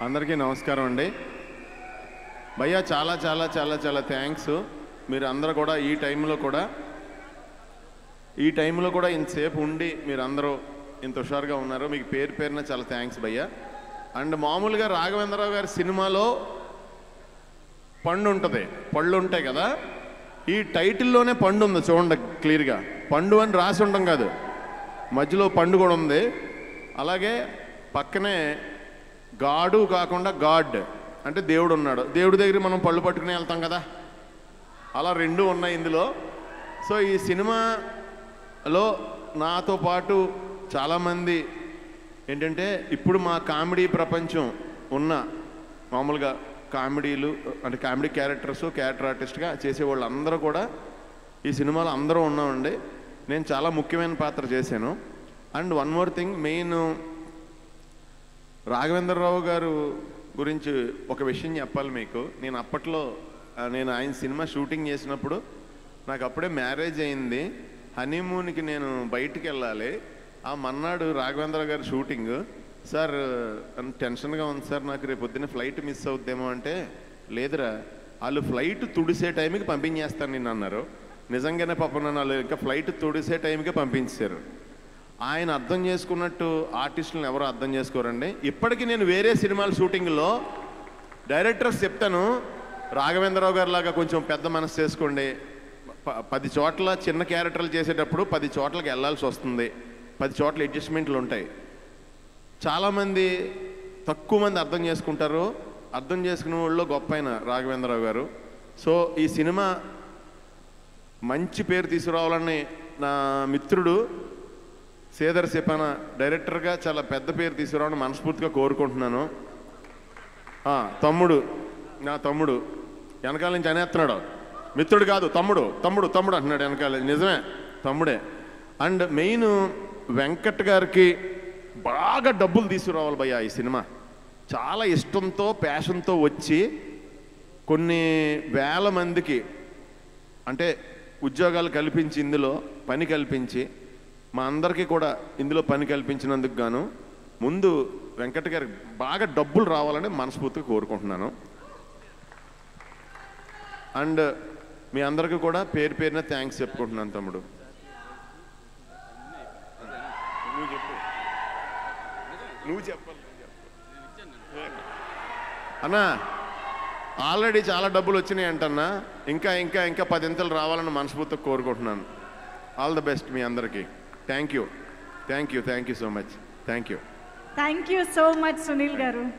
అందరికీ నమస్కారం అండి. భయ్యా చాలా చాలా చాలా చాలా థ్యాంక్స్. మీరు అందరూ కూడా ఈ టైంలో కూడా ఇంతసేపు ఉండి మీరు అందరూ ఇంత హుషారుగా ఉన్నారు. మీకు పేరు పేరున చాలా థ్యాంక్స్ భయ్యా. అండ్ మామూలుగా రాఘవేంద్రరావు గారి సినిమాలో పండు ఉంటుంది, పళ్ళు ఉంటాయి కదా. ఈ టైటిల్లోనే పండు ఉంది చూడండి క్లియర్గా. పండు అని రాసి ఉండడం కాదు, మధ్యలో పండు కూడా ఉంది. అలాగే పక్కనే గాడు కాకుండా గాడ్ అంటే దేవుడు ఉన్నాడు. దేవుడి దగ్గర మనం పళ్ళు పట్టుకుని వెళ్తాం కదా, అలా రెండు ఉన్నాయి ఇందులో. సో ఈ సినిమాలో నాతో పాటు చాలామంది ఏంటంటే ఇప్పుడు మా కామెడీ ప్రపంచం ఉన్న మామూలుగా కామెడీలు అంటే కామెడీ క్యారెక్టర్ ఆర్టిస్ట్గా చేసేవాళ్ళు అందరూ కూడా ఈ సినిమాలో అందరూ ఉన్నామండి. నేను చాలా ముఖ్యమైన పాత్ర చేశాను. And one more thing, main Raghavendra Rao గారు గురించి ఒక విషయం చెప్పాలి మీకు. నేను అప్పట్లో ఆయన సినిమా షూటింగ్ చేసినప్పుడు నాకు అప్పుడే మ్యారేజ్ అయింది. హనీమూన్కి నేను బయటికి వెళ్ళాలి. ఆ మన్నాడు రాఘవేంద్ర గారు షూటింగ్. సార్ టెన్షన్గా ఉంది సార్, నాకు రేపు పొద్దున్న ఫ్లైట్ మిస్ అవుద్దేమో అంటే, లేదురా వాళ్ళు ఫ్లైట్ తుడిసే టైంకి పంపించేస్తాను నేను అన్నారు. నిజంగానే పాపం వాళ్ళు ఇంకా ఫ్లైట్ తుడిసే టైంకే పంపించారు. ఆయన అర్థం చేసుకున్నట్టు ఆర్టిస్టులను ఎవరు అర్థం చేసుకోరండి. ఇప్పటికీ నేను వేరే సినిమాల షూటింగ్లో డైరెక్టర్స్ చెప్తాను, రాఘవేంద్రరావు గారి లాగా కొంచెం పెద్ద మనసు చేసుకోండి. 10 చోట్ల చిన్న క్యారెక్టర్లు చేసేటప్పుడు 10 చోట్లకి వెళ్ళాల్సి వస్తుంది, 10 చోట్ల అడ్జస్ట్మెంట్లు ఉంటాయి. చాలామంది తక్కువ మంది అర్థం చేసుకుంటారు. అర్థం చేసుకునే వాళ్ళు గొప్ప అయిన రాఘవేంద్రరావు గారు. సో ఈ సినిమా మంచి పేరు తీసుకురావాలని నా మిత్రుడు శ్రీధర్ చెప్పాన డైరెక్టర్గా చాలా పెద్ద పేరు తీసుకురావాలని మనస్ఫూర్తిగా కోరుకుంటున్నాను. నా తమ్ముడు వెనకాల నుంచి అనేస్తున్నాడు, మిత్రుడు కాదు తమ్ముడు తమ్ముడు తమ్ముడు అంటున్నాడు వెనకాల. నిజమే, తమ్ముడే. అండ్ మెయిన్ వెంకట్ గారికి బాగా డబ్బులు తీసుకురావాలి భయ్యా. ఈ సినిమా చాలా ఇష్టంతో ప్యాషన్తో వచ్చి కొన్ని వేల మందికి అంటే ఉద్యోగాలు కల్పించి, ఇందులో పని కల్పించి, మా అందరికీ కూడా ఇందులో పని కల్పించినందుకు గాను ముందు వెంకట్ గారికి బాగా డబ్బులు రావాలని మనస్ఫూర్తిగా కోరుకుంటున్నాను. అండ్ మీ అందరికీ కూడా పేరు పేరున థ్యాంక్స్ చెప్పుకుంటున్నాను. తమ్ముడు నువ్వు చెప్పాలి అన్నా. ఆల్రెడీ చాలా డబ్బులు వచ్చినాయి అంటన్నా, ఇంకా ఇంకా ఇంకా 10 ఇంతలు రావాలని మనస్ఫూర్తిగా కోరుకుంటున్నాను. ఆల్ ద బెస్ట్ మీ అందరికీ. Thank you so much. Thank you so much Sunil గారు.